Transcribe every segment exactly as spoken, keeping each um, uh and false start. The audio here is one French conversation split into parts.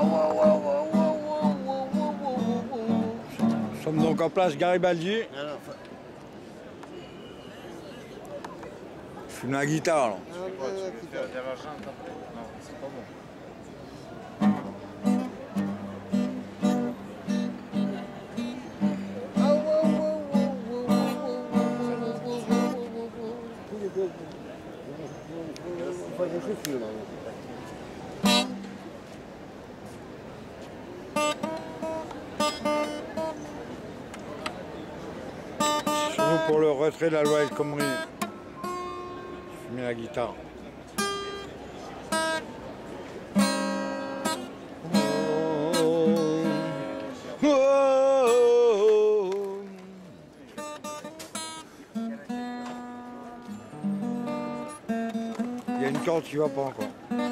Nous sommes donc en place Garibaldi. Je fume la guitare là. Tu fais quoi? Tu veux faire de la jante après? Non, c'est pas bon. Surtout pour le retrait de la loi El Khomri. Je mets la guitare. Oh, oh, oh. Il y a une corde qui va pas encore.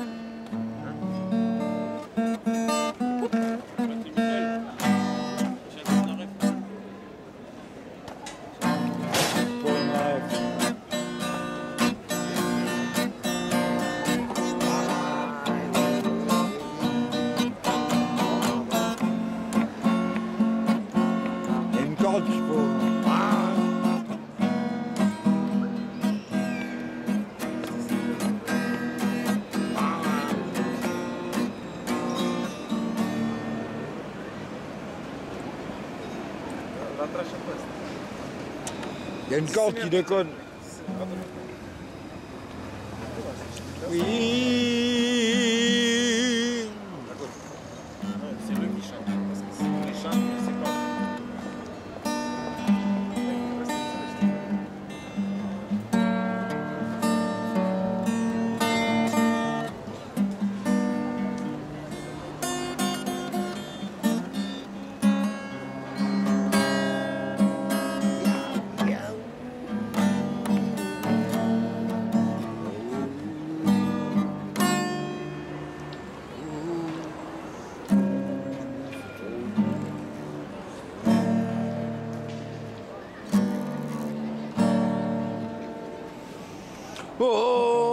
Corde qu'il faut. Il y a une corde qui déconne. Oui. C'est le qui chante. Parce que si les chante, c'est pas. Oh.